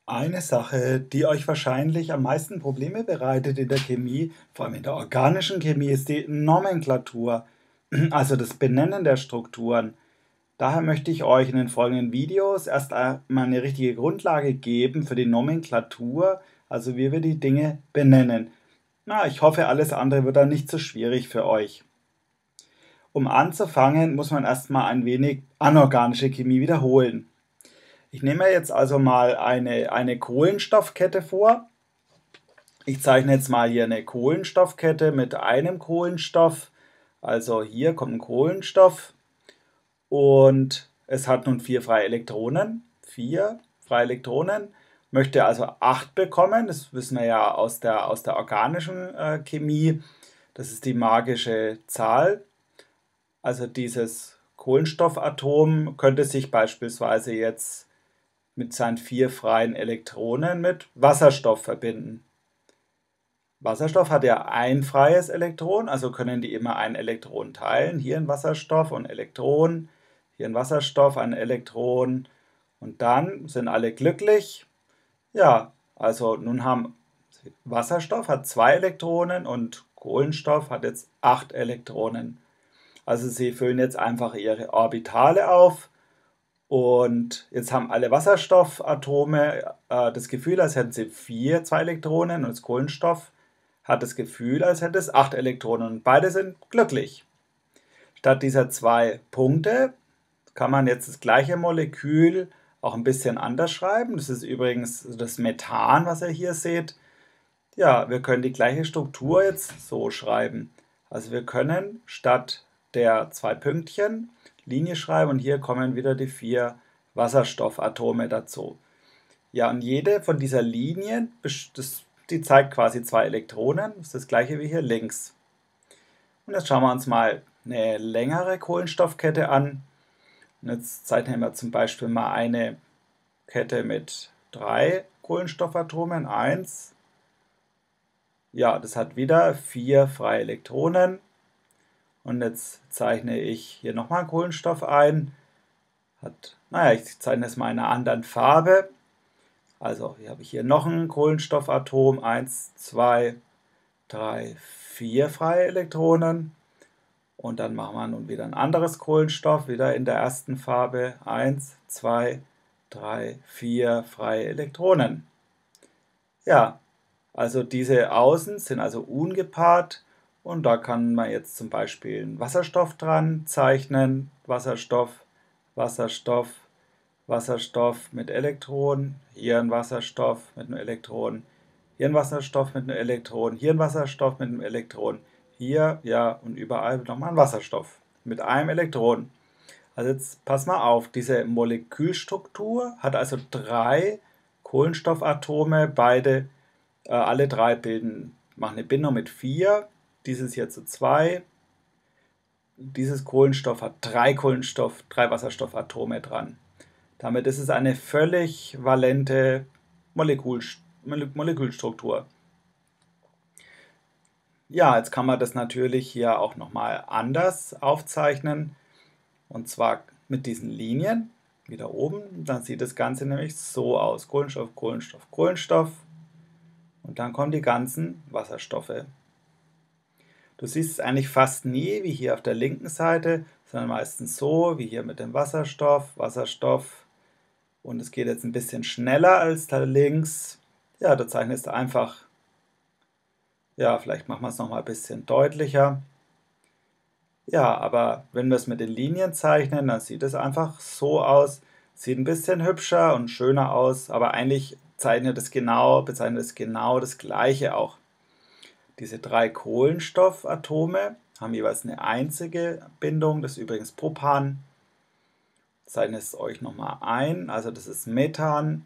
Eine Sache, die euch wahrscheinlich am meisten Probleme bereitet in der Chemie, vor allem in der organischen Chemie, ist die Nomenklatur, also das Benennen der Strukturen. Daher möchte ich euch in den folgenden Videos erst einmal eine richtige Grundlage geben für die Nomenklatur, also wie wir die Dinge benennen. Na, ich hoffe, alles andere wird dann nicht so schwierig für euch. Um anzufangen, muss man erstmal ein wenig anorganische Chemie wiederholen. Ich nehme jetzt also mal eine Kohlenstoffkette vor. Ich zeichne jetzt mal hier eine Kohlenstoffkette mit einem Kohlenstoff. Also hier kommt ein Kohlenstoff und es hat nun 4 freie Elektronen. 4 freie Elektronen. Möchte also 8 bekommen. Das wissen wir ja aus der organischen Chemie. Das ist die magische Zahl. Also dieses Kohlenstoffatom könnte sich beispielsweise jetzt mit seinen 4 freien Elektronen mit Wasserstoff verbinden. Wasserstoff hat ja ein freies Elektron, also können die immer ein Elektron teilen. Hier ein Wasserstoff und Elektron, hier ein Wasserstoff, ein Elektron und dann sind alle glücklich. Ja, also nun haben Wasserstoff hat 2 Elektronen und Kohlenstoff hat jetzt 8 Elektronen. Also sie füllen jetzt einfach ihre Orbitale auf. Und jetzt haben alle Wasserstoffatome das Gefühl, als hätten sie 2 Elektronen und das Kohlenstoff hat das Gefühl, als hätte es 8 Elektronen und beide sind glücklich. Statt dieser 2 Punkte kann man jetzt das gleiche Molekül auch ein bisschen anders schreiben. Das ist übrigens das Methan, was ihr hier seht. Ja, wir können die gleiche Struktur jetzt so schreiben. Also wir können statt der 2 Pünktchen Linie schreiben und hier kommen wieder die 4 Wasserstoffatome dazu. Ja, und jede von dieser Linien, die zeigt quasi 2 Elektronen, das ist das gleiche wie hier links. Und jetzt schauen wir uns mal eine längere Kohlenstoffkette an. Und jetzt zeichnen wir zum Beispiel mal eine Kette mit 3 Kohlenstoffatomen. 1. Ja, das hat wieder 4 freie Elektronen. Und jetzt zeichne ich hier nochmal Kohlenstoff ein. Ich zeichne es mal in einer anderen Farbe. Also hier habe ich hier noch ein Kohlenstoffatom. 1, 2, 3, 4 freie Elektronen. Und dann machen wir nun wieder ein anderes Kohlenstoff, wieder in der ersten Farbe. 1, 2, 3, 4 freie Elektronen. Ja, also diese Außen sind also ungepaart. Und da kann man jetzt zum Beispiel einen Wasserstoff dran zeichnen. Wasserstoff, Wasserstoff, Wasserstoff mit Elektron. Hier ein Wasserstoff mit einem Elektron. Hier ein Wasserstoff mit einem Elektron. Hier ein Wasserstoff mit einem Elektron. Hier, ja, und überall nochmal ein Wasserstoff mit einem Elektron. Also jetzt pass mal auf, diese Molekülstruktur hat also 3 Kohlenstoffatome, alle 3 machen eine Bindung mit 4. Dieses hier zu 2. Dieses Kohlenstoff hat 3 Wasserstoffatome dran. Damit ist es eine völlig valente Molekülstruktur. Ja, jetzt kann man das natürlich hier auch nochmal anders aufzeichnen. Und zwar mit diesen Linien, wieder oben. Dann sieht das Ganze nämlich so aus. Kohlenstoff, Kohlenstoff, Kohlenstoff. Und dann kommen die ganzen Wasserstoffe. Du siehst es eigentlich fast nie, wie hier auf der linken Seite, sondern meistens so, wie hier mit dem Wasserstoff, Wasserstoff. Und es geht jetzt ein bisschen schneller als da links. Ja, du zeichnest einfach, ja, vielleicht machen wir es nochmal ein bisschen deutlicher. Ja, aber wenn wir es mit den Linien zeichnen, dann sieht es einfach so aus. Sieht ein bisschen hübscher und schöner aus, aber eigentlich bezeichnet es genau das Gleiche auch. Diese 3 Kohlenstoffatome haben jeweils eine einzige Bindung, das ist übrigens Propan. Ich zeichne es euch nochmal ein, also das ist Methan.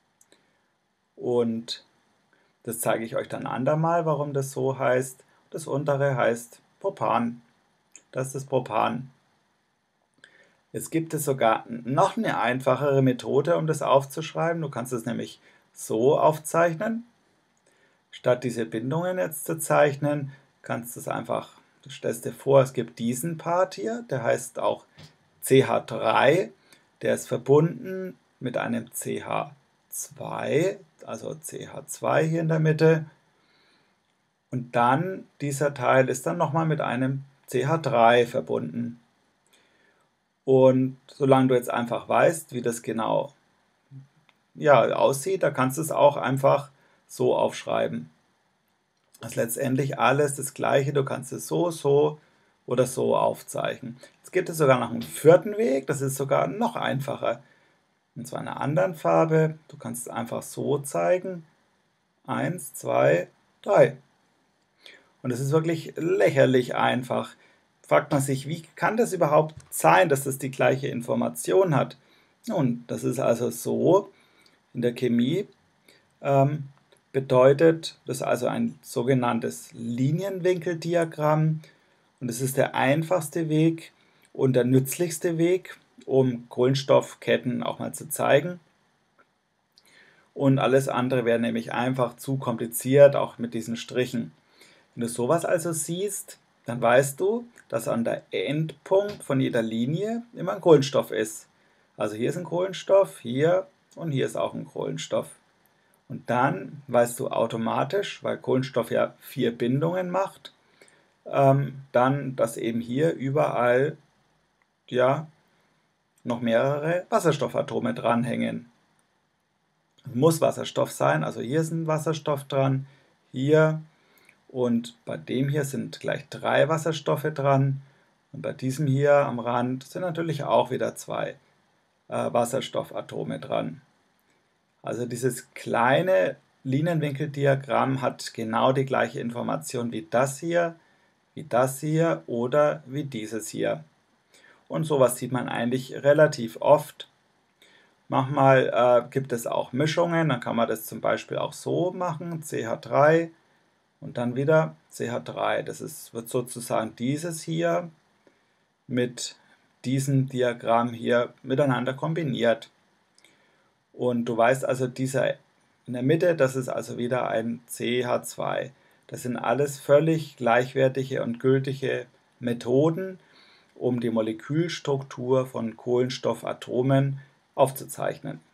Und das zeige ich euch dann andermal, warum das so heißt. Das untere heißt Propan. Das ist das Propan. Jetzt gibt es sogar noch eine einfachere Methode, um das aufzuschreiben. Du kannst es nämlich so aufzeichnen. Statt diese Bindungen jetzt zu zeichnen, kannst du es einfach, du stellst dir vor, es gibt diesen Part hier, der heißt auch CH3, der ist verbunden mit einem CH2. 2, also CH2 hier in der Mitte. Und dann, dieser Teil ist dann nochmal mit einem CH3 verbunden. Und solange du jetzt einfach weißt, wie das genau aussieht, da kannst du es auch einfach so aufschreiben. Das ist letztendlich alles das Gleiche, du kannst es so, so oder so aufzeichnen. Jetzt gibt es sogar noch einen vierten Weg, das ist sogar noch einfacher. Und zwar in einer anderen Farbe. Du kannst es einfach so zeigen. 1, 2, 3. Und es ist wirklich lächerlich einfach. Fragt man sich, wie kann das überhaupt sein, dass das die gleiche Information hat? Nun, das ist also so, in der Chemie bedeutet das also ein sogenanntes Linienwinkeldiagramm. Und es ist der einfachste Weg und der nützlichste Weg, um Kohlenstoffketten auch mal zu zeigen. Und alles andere wäre nämlich einfach zu kompliziert, auch mit diesen Strichen. Wenn du sowas also siehst, dann weißt du, dass an der Endpunkt von jeder Linie immer ein Kohlenstoff ist. Also hier ist ein Kohlenstoff, hier und hier ist auch ein Kohlenstoff. Und dann weißt du automatisch, weil Kohlenstoff ja 4 Bindungen macht, dann, dass eben hier überall noch mehrere Wasserstoffatome dranhängen. Es muss Wasserstoff sein, also hier ist ein Wasserstoff dran, hier und bei dem hier sind gleich 3 Wasserstoffe dran und bei diesem hier am Rand sind natürlich auch wieder 2 Wasserstoffatome dran. Also dieses kleine Linienwinkeldiagramm hat genau die gleiche Information wie das hier oder wie dieses hier. Und sowas sieht man eigentlich relativ oft. Manchmal gibt es auch Mischungen, dann kann man das zum Beispiel auch so machen, CH3 und dann wieder CH3. Das wird sozusagen dieses hier mit diesem Diagramm hier miteinander kombiniert. Und du weißt also, dieser in der Mitte, das ist also wieder ein CH2. Das sind alles völlig gleichwertige und gültige Methoden, um die Molekülstruktur von Kohlenstoffatomen aufzuzeichnen.